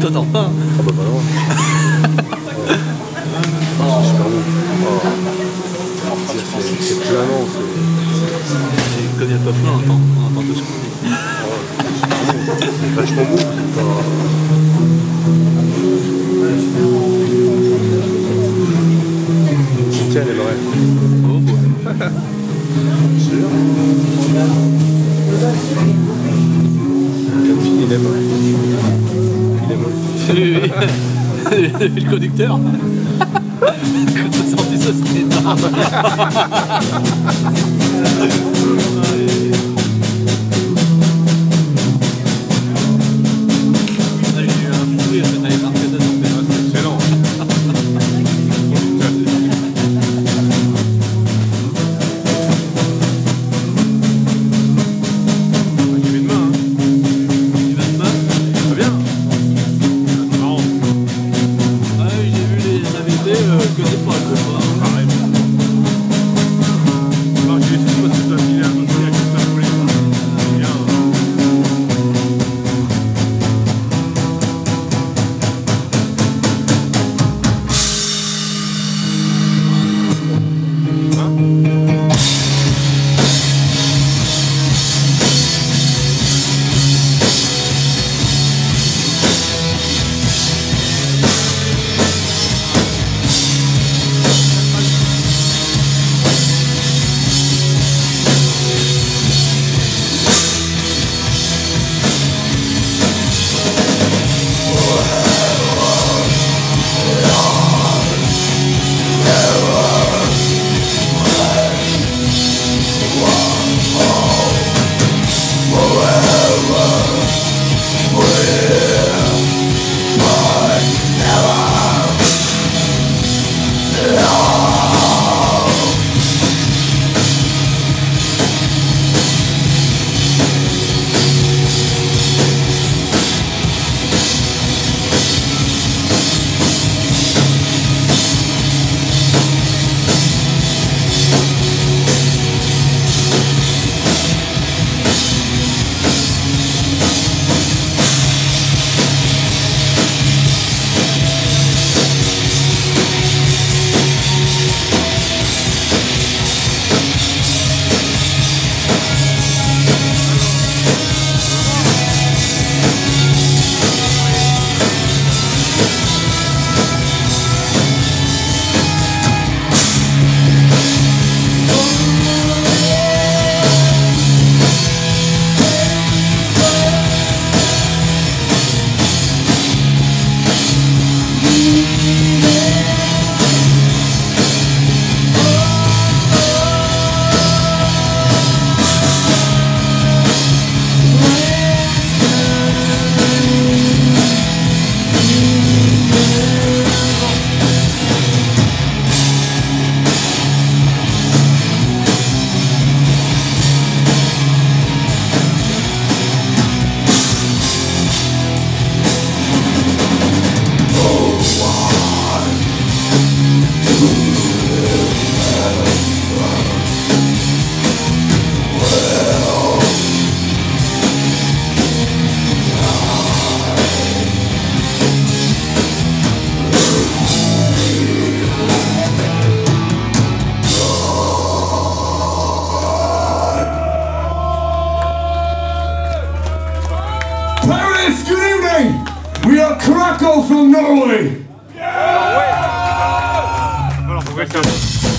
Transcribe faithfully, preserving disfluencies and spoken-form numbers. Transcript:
T'entends pas hein. Ah bah pas loin. Oh. Oh, super beau. Oh. C'est planant. Comme il n'y a pas plein, on entend, on entend tout ce qu'on dit. Oh, c'est vachement beau. C'est pas... Tiens, elle est vraie. Oh, beau. Sûr. La fille, il aime. Il aime. Oui, oui. J'ai fait le conducteur. Quand t'as senti ça, c'était énorme. J'ai eu un fou rire, j'en avais marqué dedans. C'est excellent. Il met de main, hein. Il va de main. Très bien. C'est marrant. Ah oui, j'ai vu les invités, euh, je connais pas le combat. Pareil. Non, j'ai essayé parce que tu as filé un dossier avec ça pour les gens. C'est bien. Paris, good evening! We are Krakow from Norway! Il va falloir progresser un peu.